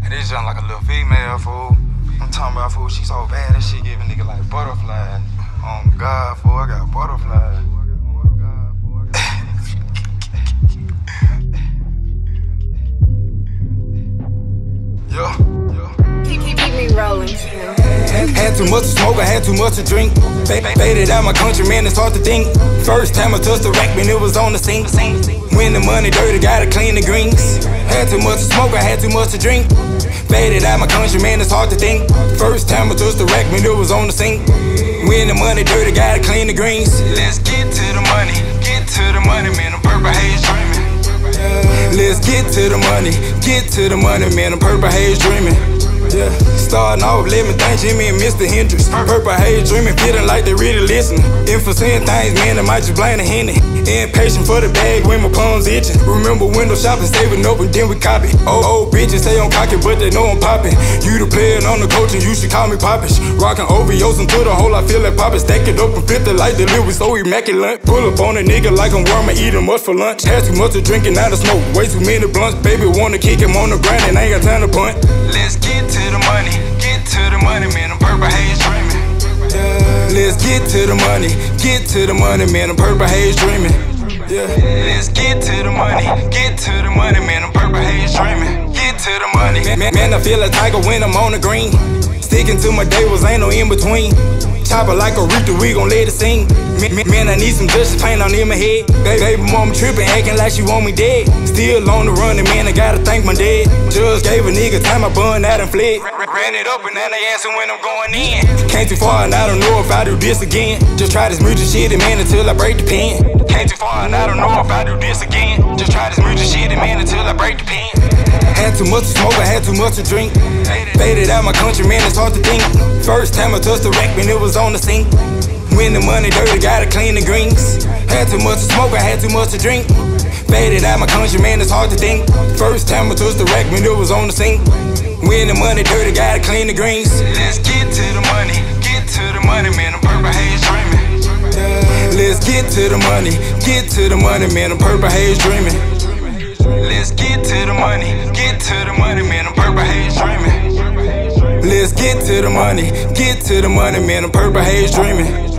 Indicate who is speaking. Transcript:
Speaker 1: This young like a little female, fool. I'm talking about, fool, she so bad that she give a nigga like butterflies. Oh God, fool, I got butterflies.
Speaker 2: Keep me rolling.
Speaker 3: Had too much to smoke, I had too much to drink. Faded out my country, man, it's hard to think. First time I touched the rack, man, it was on the scene. When the money dirty, gotta clean the greens. Had too much to smoke, I had too much to drink. Faded out my country, man, it's hard to think. First time I touched the rack, man, it was on the scene. When the money dirty, gotta clean the greens.
Speaker 1: Let's get to the money, man, I'm purple haze dreaming.
Speaker 3: Let's get to the money, man, I'm purple haze dreaming. Yeah, starting off, let me thank Jimmy and Mr. Hendrix. Purple haze dreaming, feeling like they really listening. And for saying things, man, I might just blame the Henny. Impatient for the bag when my palms itching. Remember window shopping, saving up and then we copy. Old bitches say I'm cocky, but they know I'm popping. You the player and I'm the coach and you should call me Poppish. Rockin' OVOs until the hole, I feel like Poppish. Stack it up and fit the like the Lewis, so immaculate. Pull up on a nigga like I'm worm and eating much for lunch. Had too much to drink and now to smoke, way too many blunts. Baby wanna kick him on the ground and I ain't got time to punt.
Speaker 1: Let's get to the money, man, I'm purple haze dreaming.
Speaker 3: Let's get to the money, man, I'm purple haze dreaming. Yeah.
Speaker 1: Let's get to the money, man, I'm purple haze dreaming. Get to the money.
Speaker 3: Man, I feel like Tiger when I'm on the green. Sticking to my day was ain't no in between. Chopper like a Rita, we gon' let it sing. Man, I need some justice paint on in my head. Baby mama trippin', acting like she want me dead. Still on the run, and man, I gotta thank my dad. Judge gave a nigga time, I bun out and fled.
Speaker 1: Ran it up and now they asking when I'm going in.
Speaker 3: Came too far and I don't know if I do this again. Just try this music shit, and man, until I break the pen.
Speaker 1: Came too far and I don't know if I do this again. Just try this music shit, and man, until I break the pen.
Speaker 3: Had too much to smoke, I had too much to drink. Faded out my country, man, it's hard to think. First time I touched the rack, man, it was on the sink. When the money dirty, gotta clean the greens. Had too much to smoke, I had too much to drink. Faded out my country, man, it's hard to think. First time I touched the rack, man, it was on the sink. When the money dirty, gotta clean the greens.
Speaker 1: Let's get to the money, man, I'm purple haze dreaming.
Speaker 3: Let's get to the money, man, I'm purple haze dreaming.
Speaker 1: Let's get to the money, man, I'm purple haze dreaming.
Speaker 3: Let's get to the money, man, I'm purple haze dreaming.